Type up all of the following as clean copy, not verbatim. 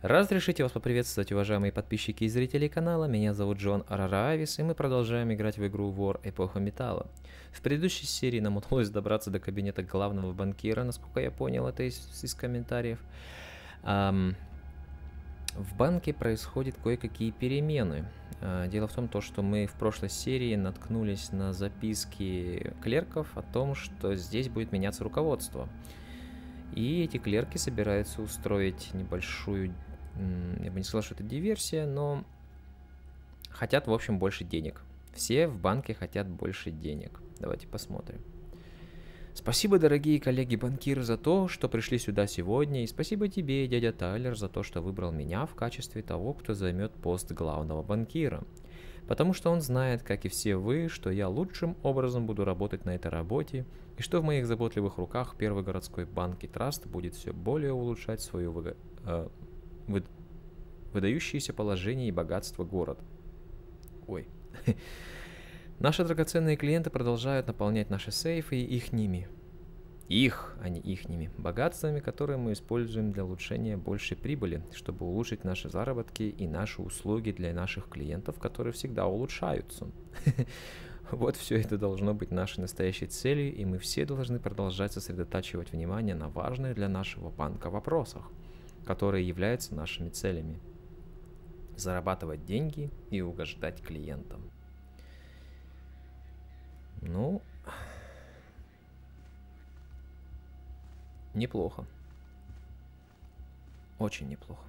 Разрешите вас поприветствовать, уважаемые подписчики и зрители канала. Меня зовут Джон Араравис, и мы продолжаем играть в игру War Эпоха Металла. В предыдущей серии нам удалось добраться до кабинета главного банкира, насколько я понял это из комментариев. В банке происходят кое-какие перемены. Дело в том, что мы в прошлой серии наткнулись на записки клерков о том, что здесь будет меняться руководство. И эти клерки собираются устроить небольшую, я бы не сказал, что это диверсия, но хотят, в общем, больше денег. Все в банке хотят больше денег. Давайте посмотрим. Спасибо, дорогие коллеги-банкиры, за то, что пришли сюда сегодня, и спасибо тебе, дядя Тайлер, за то, что выбрал меня в качестве того, кто займет пост главного банкира. Потому что он знает, как и все вы, что я лучшим образом буду работать на этой работе, и что в моих заботливых руках Первый городской банк и траст будет все более улучшать свое выдающееся положение и богатство города. Ой. Наши драгоценные клиенты продолжают наполнять наши сейфы ихними, а не ихними, богатствами, которые мы используем для улучшения большей прибыли, чтобы улучшить наши заработки и наши услуги для наших клиентов, которые всегда улучшаются. Вот все это должно быть нашей настоящей целью, и мы все должны продолжать сосредотачивать внимание на важных для нашего банка вопросах, которые являются нашими целями. Зарабатывать деньги и угождать клиентам. Ну, неплохо. Очень неплохо.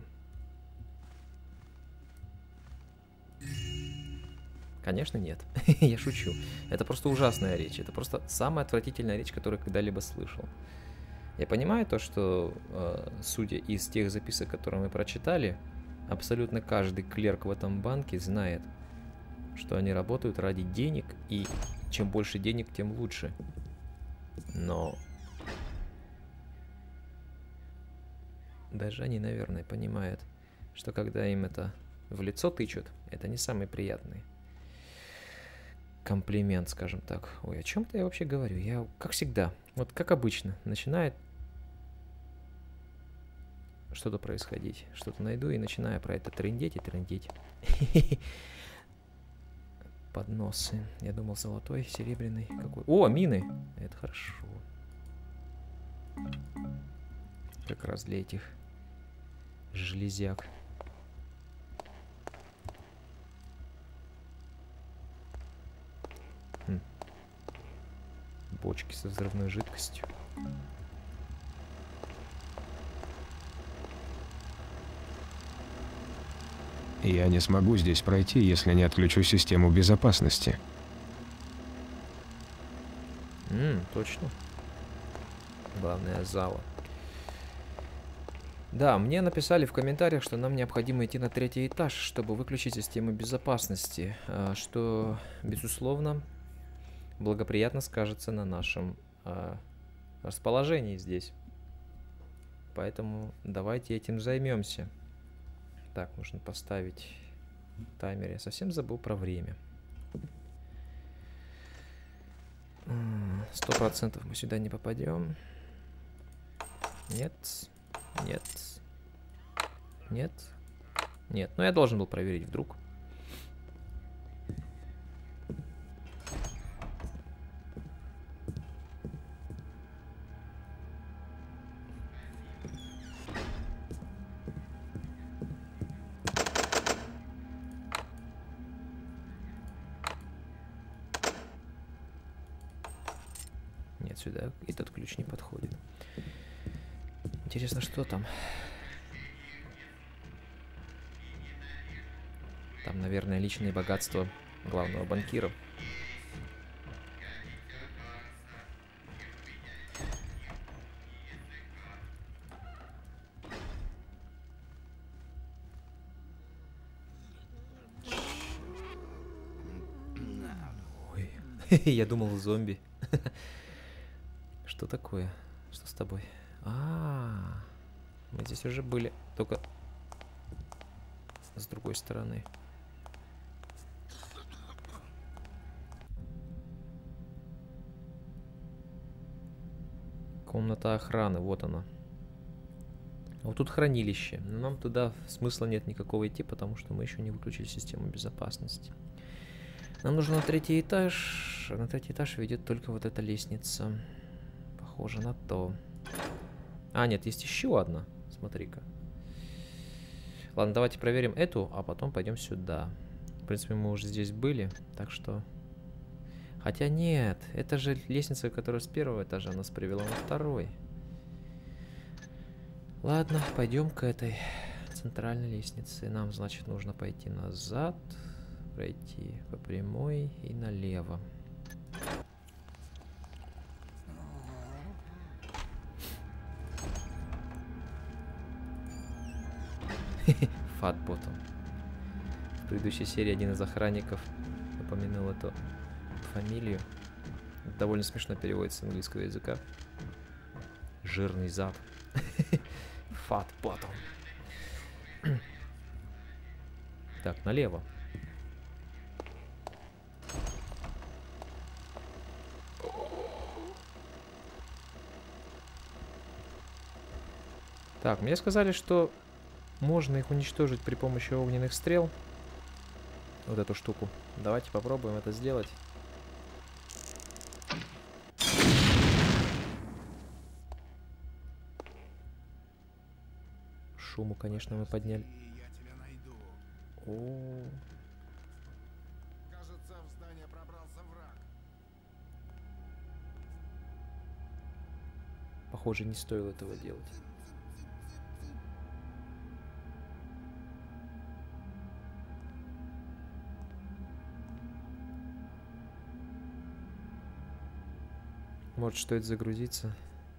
Конечно, нет. Я шучу. Это просто ужасная речь. Это просто самая отвратительная речь, которую я когда-либо слышал. Я понимаю то, что, судя из тех записок, которые мы прочитали, абсолютно каждый клерк в этом банке знает, что они работают ради денег, и чем больше денег, тем лучше. Но даже они, наверное, понимают, что когда им это в лицо тычут, это не самый приятный комплимент, скажем так. Ой, о чем-то я вообще говорю? Я, как всегда, вот как обычно, начинает что-то происходить. Что-то найду и начинаю про это трындеть и трындеть. Подносы. Я думал, золотой, серебряный. Какой? О, мины! Это хорошо. Как раз для этих железяк. Бочки со взрывной жидкостью. Я не смогу здесь пройти, если не отключу систему безопасности. Точно. Главное, зала. Да, мне написали в комментариях, что нам необходимо идти на 3-й этаж, чтобы выключить систему безопасности, что, безусловно, благоприятно скажется на нашем расположении здесь. Поэтому давайте этим займемся. Так, нужно поставить таймер. Я совсем забыл про время. 100% мы сюда не попадем. Нет. Нет. Нет. Нет. Но я должен был проверить вдруг. Нет, сюда этот ключ не подходит. Интересно, что там? Там, наверное, личные богатства главного банкира. Ой, я думал, зомби. Что такое? Что с тобой? Мы здесь уже были, только с другой стороны. Комната охраны, вот она. Вот тут хранилище. Но нам туда смысла нет никакого идти, потому что мы еще не выключили систему безопасности. Нам нужно на 3-й этаж. На 3-й этаж ведет только вот эта лестница. Похоже на то. А, нет, есть еще одна. Смотри-ка. Ладно, давайте проверим эту, а потом пойдем сюда. В принципе, мы уже здесь были, так что... Хотя нет, это же лестница, которая с 1-го этажа нас привела на 2-й. Ладно, пойдем к этой центральной лестнице. Нам, значит, нужно пойти назад, пройти по прямой и налево. Фатботом. В предыдущей серии один из охранников упомянул эту фамилию. Это довольно смешно переводится с английского языка. Жирный зад. Фатботом. Так, налево. Так, мне сказали, что можно их уничтожить при помощи огненных стрел. Вот эту штуку. Давайте попробуем это сделать. Шуму, конечно, мы подняли. О. Кажется, в здание пробрался враг. Похоже, не стоило этого делать. Может, стоит загрузиться?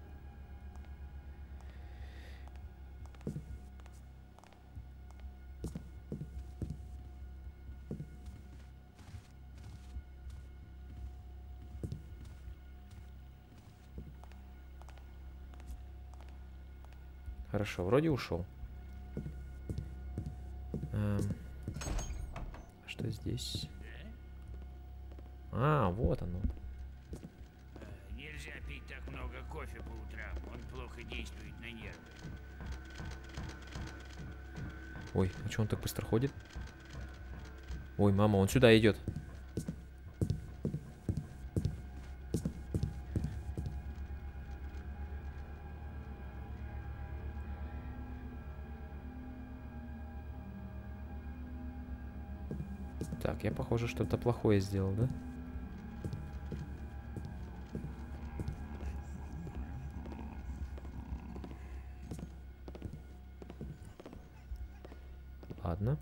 Хорошо, вроде ушел. Что здесь? А, вот оно. Нельзя пить так много кофе по утрам. Он плохо действует на нервы. Ой, а что он так быстро ходит? Ой, мама, он сюда идет. Так, я, похоже, что-то плохое сделал, да? Ладно.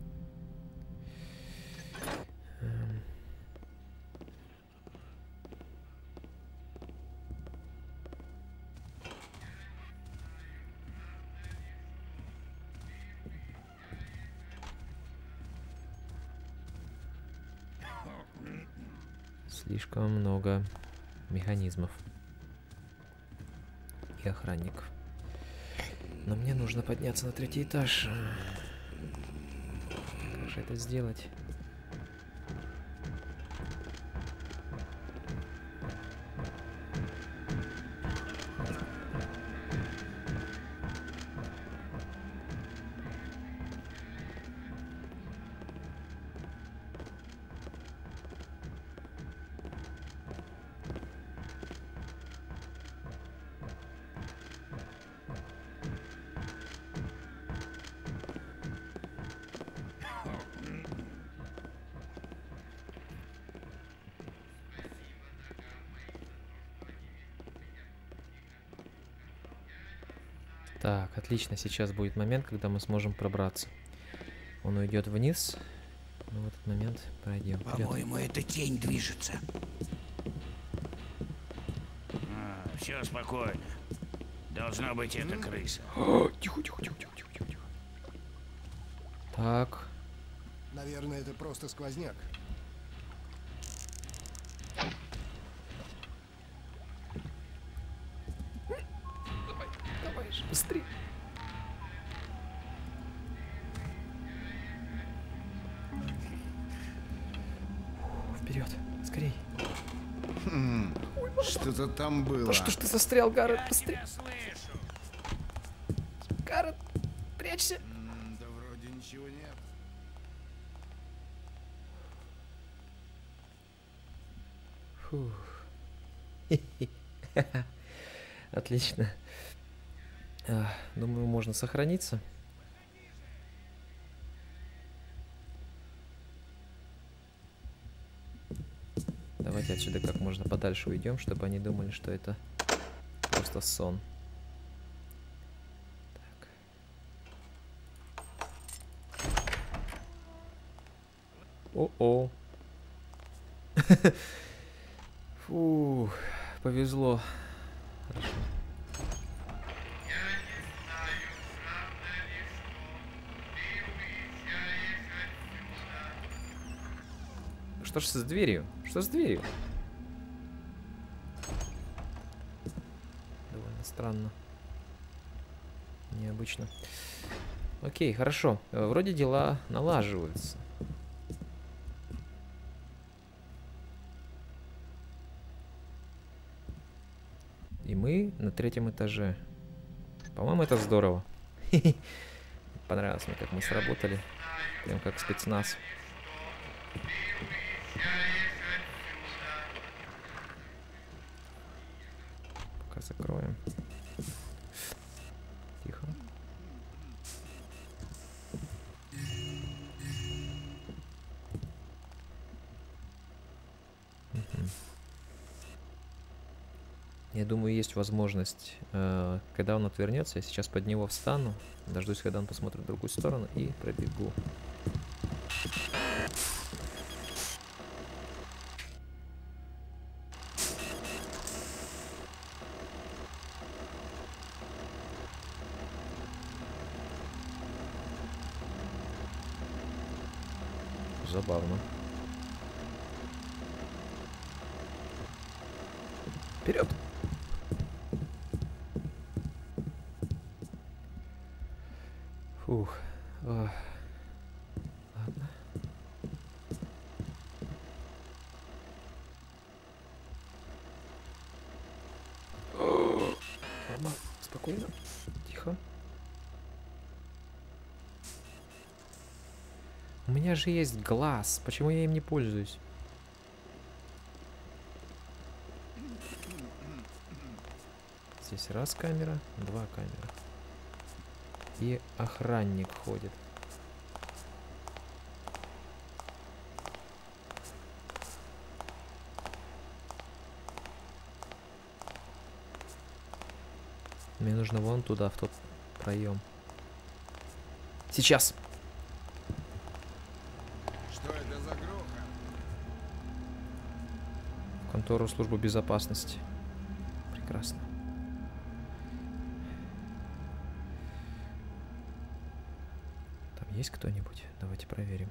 Слишком много механизмов и охранников. Но мне нужно подняться на 3-й этаж. Как же это сделать? Так, отлично. Сейчас будет момент, когда мы сможем пробраться. Он уйдет вниз. Но в этот момент пройдем. По-моему, эта тень движется. Все спокойно. Должна быть эта крыса. Тихо, тихо, тихо, тихо, тихо, тихо. Так. Наверное, это просто сквозняк. Давай же, быстрее. Вперед, скорей. Что-то там было. Да что ж ты застрял, Гаррет? Быстрее. Я слышу. Гаррет! прячься. Да вроде ничего нет. Фух. Отлично. Думаю, можно сохраниться. Давайте отсюда как можно подальше уйдем, чтобы они думали, что это просто сон. Так. О-о. Фух, повезло. Хорошо. Что ж с дверью? Что с дверью? Довольно странно. Необычно. Окей, хорошо. Вроде дела налаживаются. И мы на 3-м этаже. По-моему, это здорово. Понравилось мне, как мы сработали. Прям как спецназ. Пока закроем. Тихо. Я думаю, есть возможность, когда он отвернется, я сейчас под него встану, дождусь, когда он посмотрит в другую сторону и пробегу. Забавно. Вперед! Фух. Ладно. Ладно, спокойно. Тихо. У меня же есть глаз. Почему я им не пользуюсь? Здесь раз камера, два камера. И охранник ходит. Мне нужно вон туда, в тот проем. Сейчас! Что это за грохот? В контору службы безопасности. Прекрасно. Там есть кто-нибудь? Давайте проверим.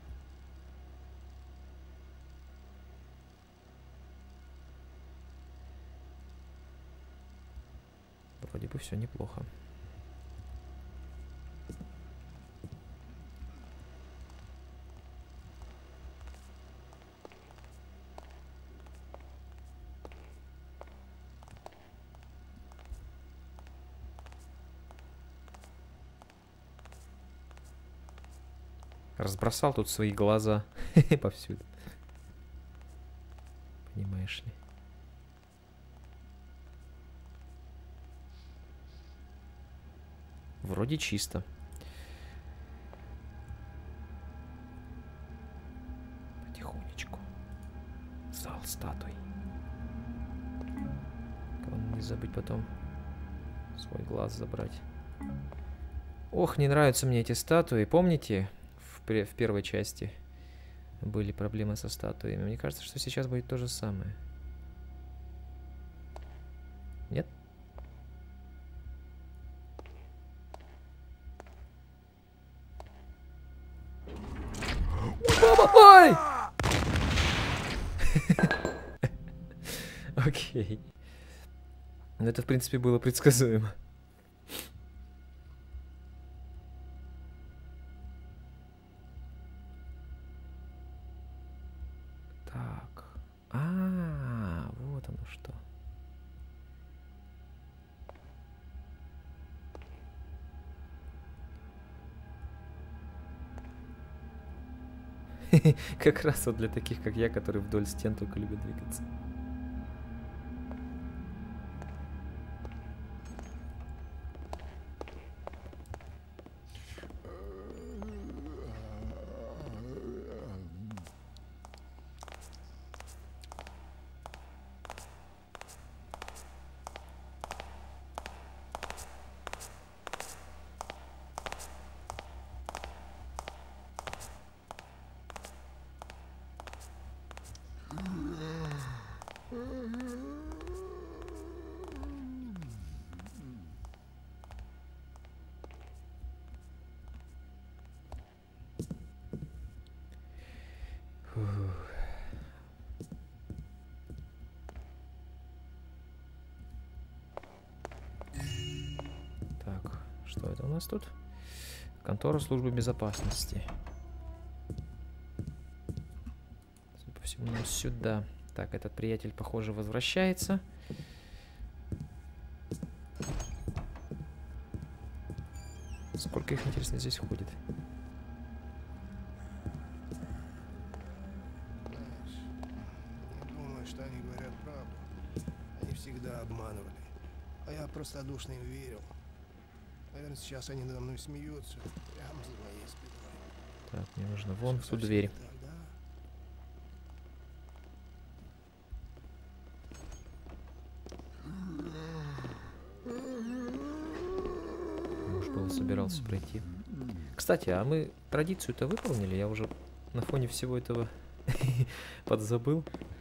Вроде бы все неплохо. Разбросал тут свои глаза повсюду. Понимаешь ли? Вроде чисто. Потихонечку. Зал статуй. Главное не забыть потом свой глаз забрать. Ох, не нравятся мне эти статуи. Помните, в первой части были проблемы со статуями? Мне кажется, что сейчас будет то же самое. Нет? Ой! Окей. Ну, это, в принципе, было предсказуемо. Так. Вот оно что. Как раз вот для таких, как я, которые вдоль стен только любят двигаться. Так, что это у нас тут? Контора службы безопасности. Судя по всему, нам сюда. Так, этот приятель, похоже, возвращается. Сколько их, интересно, здесь ходит? Не думаю, что они говорят правду. Они всегда обманывали. А я простодушно им верил. Наверное, сейчас они надо мной смеются. Прямо за моей спиной. Так, мне нужно вон в ту Совсем дверь. не так, да? Может, был собирался пройти. Кстати, а мы традицию-то выполнили? Я уже на фоне всего этого подзабыл.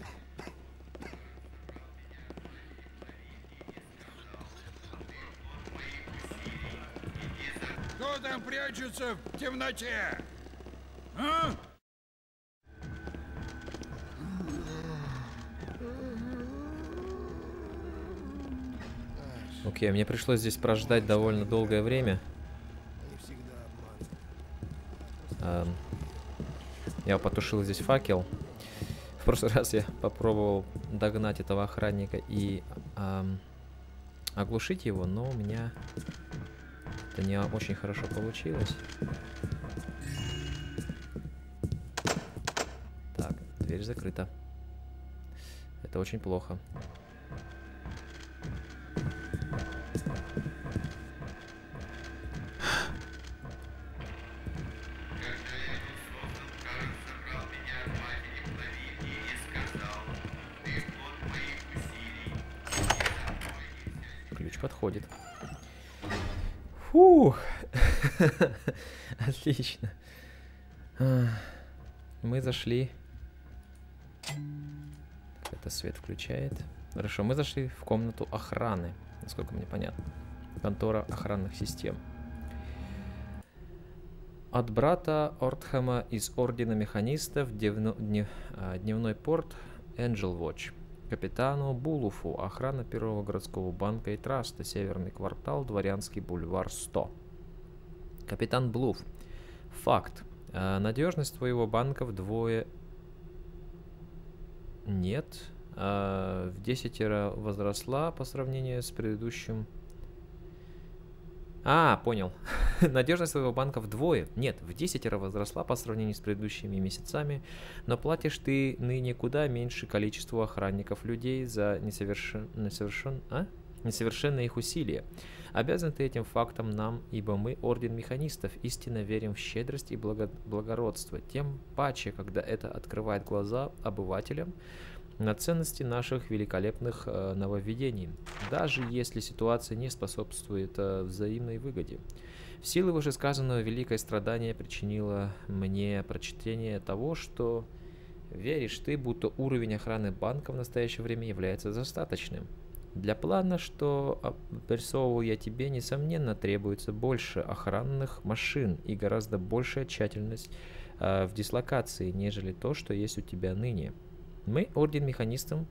Кто там прячется в темноте? А? Окей, мне пришлось здесь прождать довольно долгое время. Они всегда обманывали. Я потушил здесь факел. В прошлый раз я попробовал догнать этого охранника и оглушить его, но у меня это не очень хорошо получилось. Так, дверь закрыта. Это очень плохо. Ключ подходит. Фух. Отлично. Мы зашли. Это свет включает. Хорошо, мы зашли в комнату охраны, насколько мне понятно. Контора охранных систем. От брата Ортхэма из Ордена Механистов дневной порт Angel Watch. Капитану Булуфу, охрана Первого городского банка и траста, Северный квартал, Дворянский бульвар 100. Капитан Блуф. Факт. Надежность твоего банка вдвое... Нет. В 10 возросла по сравнению с предыдущим... Понял. Надежность своего банка вдвое. Нет, в 10 возросла по сравнению с предыдущими месяцами, но платишь ты ныне куда меньше количеству охранников людей за несовершенные их усилия. Обязан ты этим фактом нам, ибо мы, Орден Механистов, истинно верим в щедрость и благородство, тем паче, когда это открывает глаза обывателям на ценности наших великолепных нововведений, даже если ситуация не способствует взаимной выгоде. В силу вышесказанного великое страдание причинило мне прочтение того, что веришь ты, будто уровень охраны банка в настоящее время является достаточным. Для плана, что обрисовываю я тебе, несомненно, требуется больше охранных машин и гораздо большая тщательность в дислокации, нежели то, что есть у тебя ныне. Мы, Орден Механистов,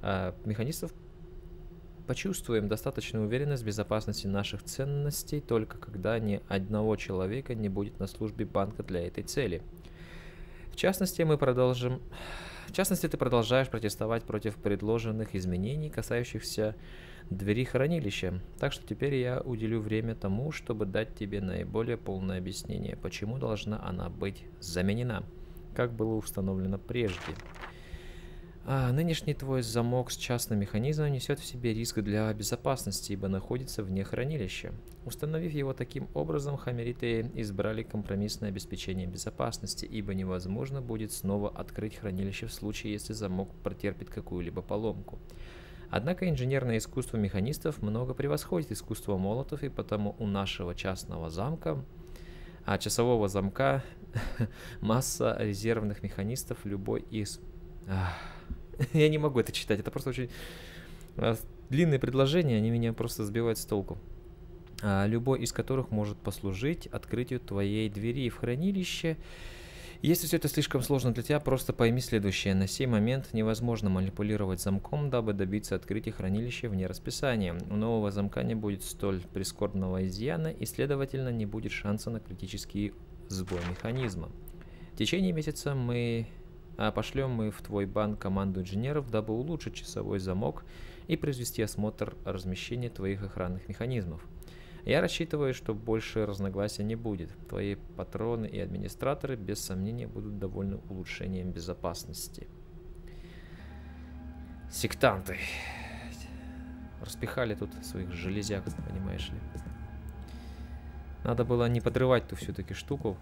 почувствуем достаточную уверенность в безопасности наших ценностей только когда ни одного человека не будет на службе банка для этой цели. В частности, ты продолжаешь протестовать против предложенных изменений, касающихся двери хранилища. Так что теперь я уделю время тому, чтобы дать тебе наиболее полное объяснение, почему должна она быть заменена. как было установлено прежде. Нынешний твой замок с частным механизмом несет в себе риск для безопасности, ибо находится вне хранилища. Установив его таким образом, хамериты избрали компромиссное обеспечение безопасности, ибо невозможно будет снова открыть хранилище в случае, если замок претерпит какую-либо поломку. Однако инженерное искусство механистов много превосходит искусство молотов, и потому у нашего частного замка, часового замка, масса резервных механистов, любой из... Я не могу это читать, это просто очень длинные предложения, они меня просто сбивают с толку. Любой из которых может послужить открытию твоей двери в хранилище. Если все это слишком сложно для тебя, просто пойми следующее. На сей момент невозможно манипулировать замком, дабы добиться открытия хранилища вне расписания. У нового замка не будет столь прискорбного изъяна, и, следовательно, не будет шанса на критический сбой механизма. В течение месяца пошлем мы в твой банк команду инженеров, дабы улучшить часовой замок и произвести осмотр размещения твоих охранных механизмов. Я рассчитываю, что больше разногласий не будет. Твои патроны и администраторы без сомнения будут довольны улучшением безопасности. Сектанты. Распихали тут своих железяк, понимаешь ли. Надо было не подрывать ту все-таки штуку.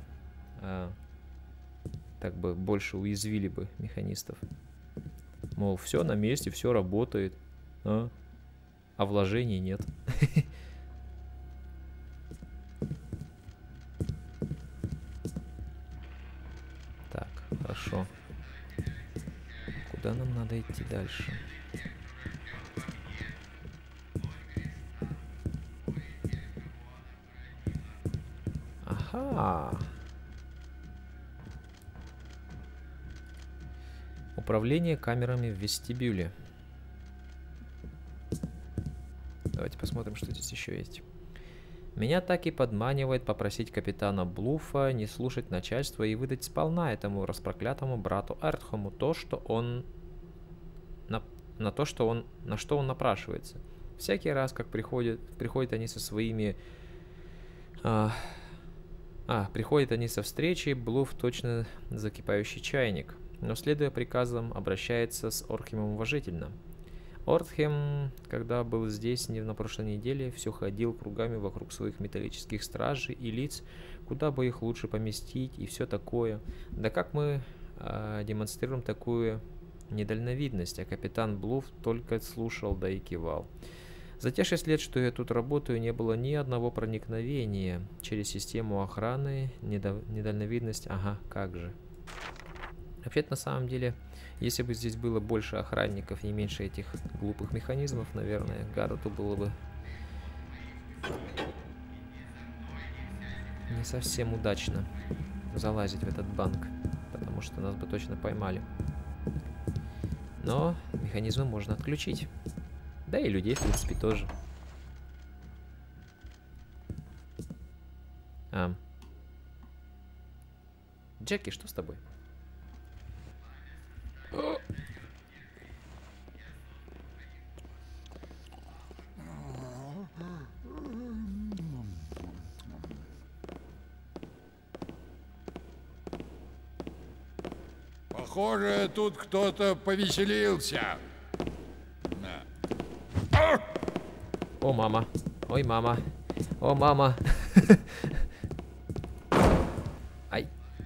Так бы больше уязвили бы механистов. Мол, все на месте, все работает. А вложений нет. Так, хорошо. Куда нам надо идти дальше? Ага. Управление камерами в вестибюле. Давайте посмотрим, что здесь еще есть. Меня так и подманивает попросить капитана Блуфа не слушать начальство и выдать сполна этому распроклятому брату Эртхому то, что он на что он напрашивается. Всякий раз, как приходят они со своими... приходят они со встречи, Блуф точно закипающий чайник. Но, следуя приказам, обращается с Ортхемом уважительно. Ортхем, когда был здесь на прошлой неделе, все ходил кругами вокруг своих металлических стражей и лиц, куда бы их лучше поместить и все такое. Да как мы демонстрируем такую недальновидность, а капитан Блуф только слушал, да и кивал. За те 6 лет, что я тут работаю, не было ни одного проникновения через систему охраны, недальновидность, ага, как же. Вообще-то, на самом деле, если бы здесь было больше охранников и меньше этих глупых механизмов, наверное, Гаррету было бы не совсем удачно залазить в этот банк, потому что нас бы точно поймали. Но механизмы можно отключить. Да и людей, в принципе, тоже. Джеки, что с тобой? Похоже, тут кто-то повеселился. О, мама. Ой, мама. О, мама. Ай.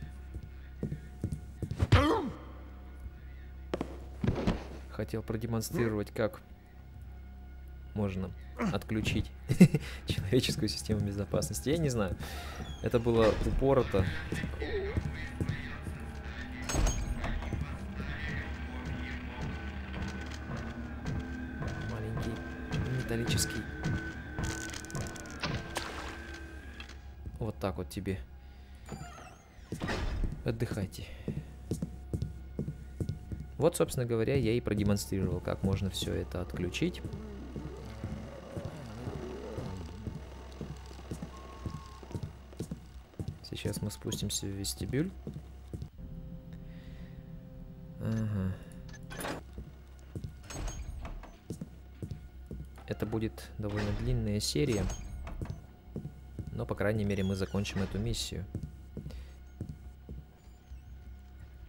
Хотел продемонстрировать, как можно отключить человеческую систему безопасности. Я не знаю. Это было упорото. Маленький металлический. Вот так вот тебе. Отдыхайте. Вот, собственно говоря, я и продемонстрировал, как можно все это отключить. Сейчас мы спустимся в вестибюль. Ага. Это будет довольно длинная серия. Но, по крайней мере, мы закончим эту миссию.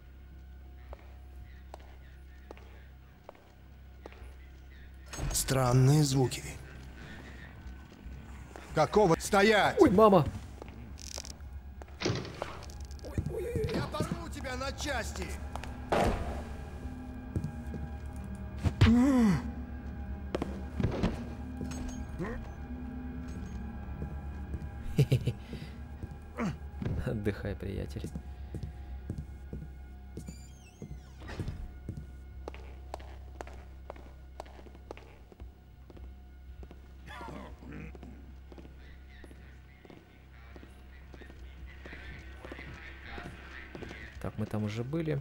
Странные звуки. Какого? Стоять! Ой, мама! Я порву тебя на части! Отдыхай, приятель. Так, мы там уже были.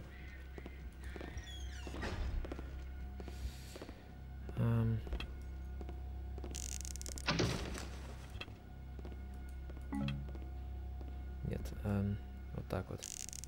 Нет, вот так вот.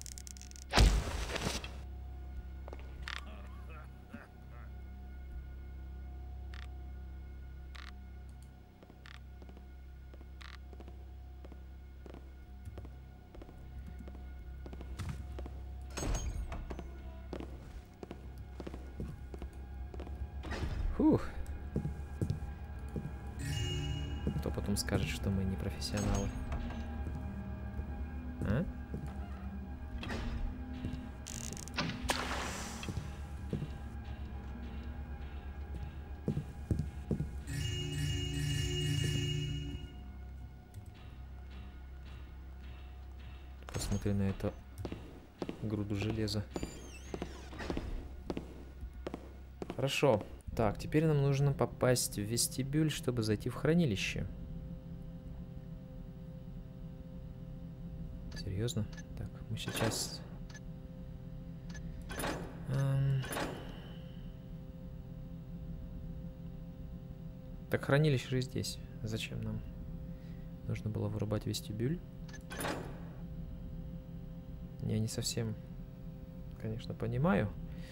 Фух. Кто потом скажет, что мы не профессионалы? А? Посмотри на эту груду железа. Хорошо. Так, теперь нам нужно попасть в вестибюль, чтобы зайти в хранилище. Серьезно? Так, мы сейчас... Так, хранилище же здесь. Зачем нам? Нужно было вырубать вестибюль. Я не совсем, конечно, понимаю.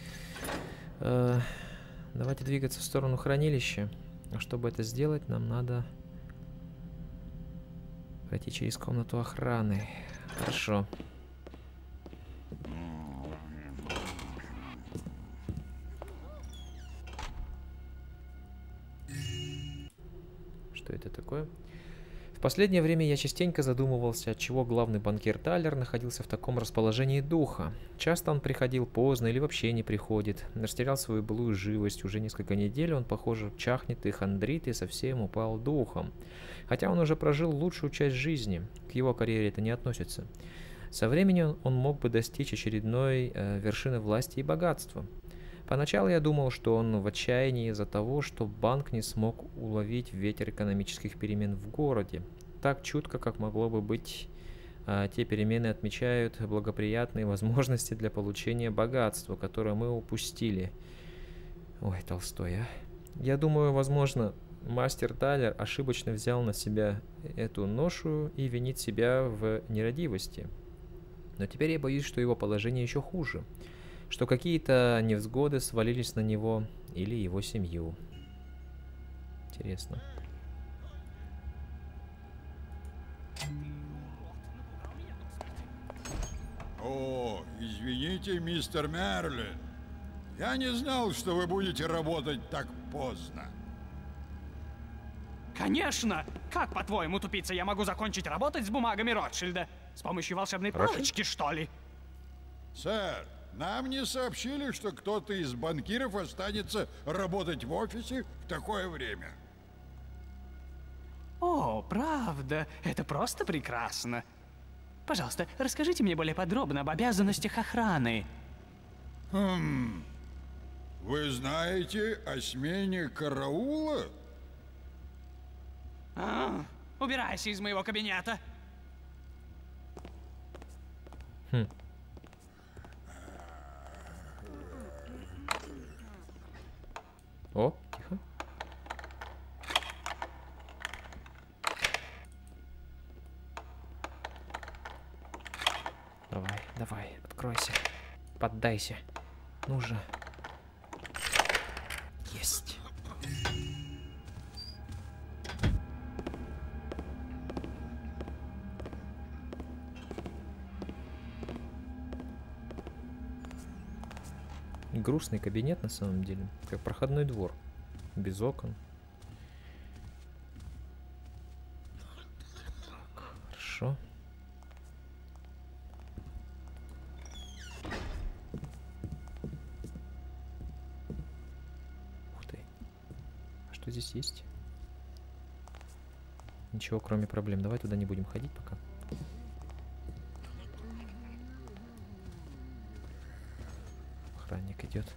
Давайте двигаться в сторону хранилища. А чтобы это сделать, нам надо пройти через комнату охраны. Хорошо. Что это такое? В последнее время я частенько задумывался, отчего главный банкир Тайлер находился в таком расположении духа. Часто он приходил поздно или вообще не приходит. Растерял свою былую живость. Уже несколько недель он, похоже, чахнет и хандрит и совсем упал духом. Хотя он уже прожил лучшую часть жизни. К его карьере это не относится. Со временем он мог бы достичь очередной вершины власти и богатства. Поначалу я думал, что он в отчаянии из-за того, что банк не смог уловить ветер экономических перемен в городе. Так чутко, как могло бы быть, те перемены отмечают благоприятные возможности для получения богатства, которое мы упустили. Ой, Толстой, а. Я думаю, возможно, мастер Тайлер ошибочно взял на себя эту ношу и винит себя в нерадивости. Но теперь я боюсь, что его положение еще хуже. Что какие-то невзгоды свалились на него или его семью. Интересно. О, извините, мистер Мерлин. Я не знал, что вы будете работать так поздно. Конечно! Как, по-твоему, тупица, я могу закончить работать с бумагами Ротшильда? С помощью волшебной палочки, что ли? Сэр, нам не сообщили, что кто-то из банкиров останется работать в офисе в такое время. О, правда? Это просто прекрасно. Пожалуйста, расскажите мне более подробно об обязанностях охраны. Вы знаете о смене караула? Убирайся из моего кабинета. О, тихо. Давай, давай, откройся. Поддайся. Ну же. Есть. Грустный кабинет на самом деле, как проходной двор. без окон. Так, хорошо. Ух ты. А что здесь есть? Ничего, кроме проблем. Давай туда не будем ходить пока. Охранник идет.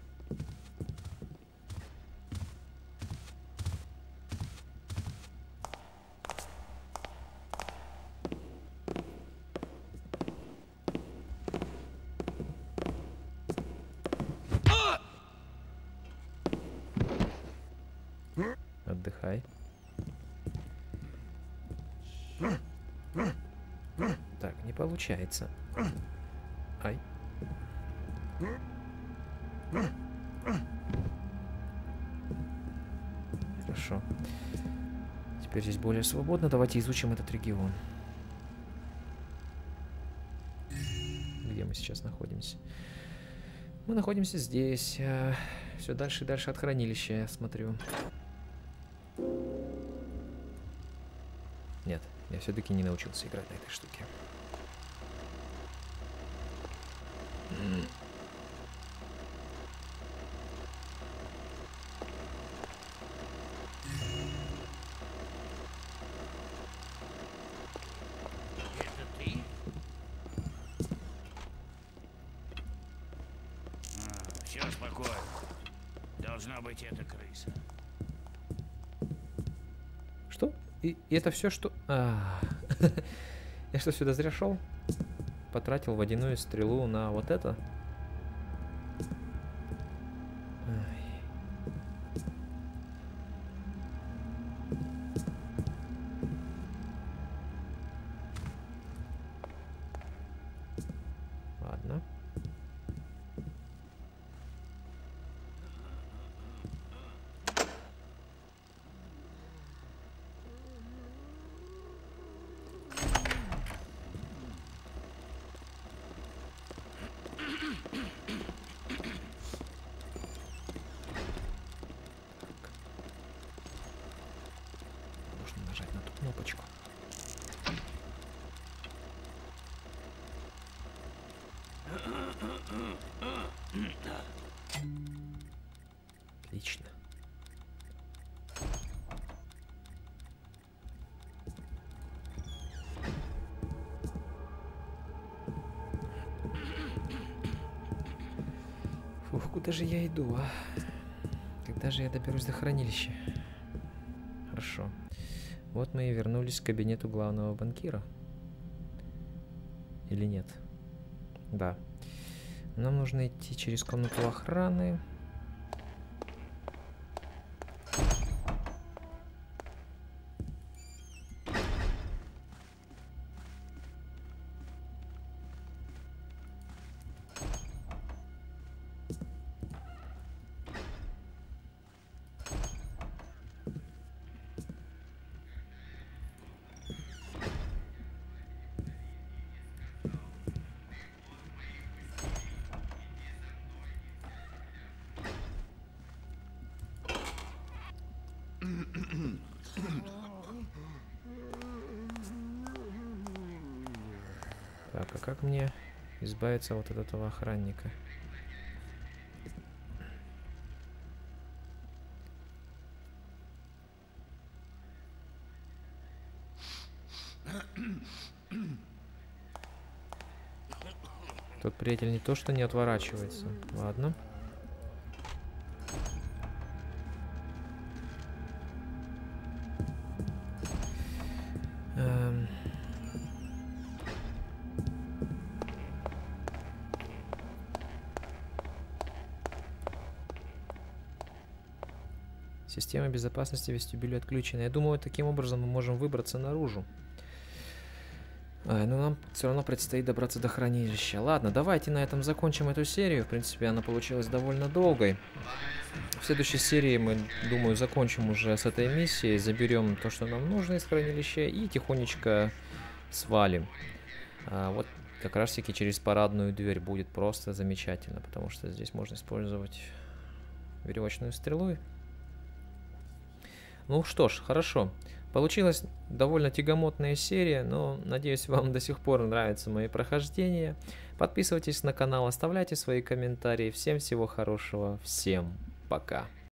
Отдыхай. Так, не получается. Ай. Хорошо. Теперь здесь более свободно. Давайте изучим этот регион. Где мы сейчас находимся? Мы находимся здесь. Все дальше и дальше от хранилища, я смотрю. Нет, я все-таки не научился играть на этой штуке. Это ты? Все спокойно. Должна быть эта крыса. Что? И это все, что... Я что, сюда зря шел? Потратил водяную стрелу на вот это? Ай. Ладно. Нужно нажать на ту кнопочку. Отлично. Фух, куда же я иду, а? Когда же я доберусь до хранилища? Хорошо. Вот мы и вернулись к кабинету главного банкира. Или нет? Да. Нам нужно идти через комнату охраны. Так, а как мне избавиться вот от этого охранника? Тот приятель не то что не отворачивается. Ладно. Система безопасности вестибюля отключена. Я думаю, таким образом мы можем выбраться наружу. Но нам все равно предстоит добраться до хранилища. Ладно, давайте на этом закончим эту серию. В принципе, она получилась довольно долгой. В следующей серии мы, думаю, закончим уже с этой миссией. Заберем то, что нам нужно из хранилища, и тихонечко свалим. Вот как раз-таки через парадную дверь будет просто замечательно, потому что здесь можно использовать веревочную стрелу. Ну что ж, хорошо. Получилась довольно тягомотная серия, но надеюсь, вам до сих пор нравятся мои прохождения. Подписывайтесь на канал, оставляйте свои комментарии. Всем всего хорошего, всем пока.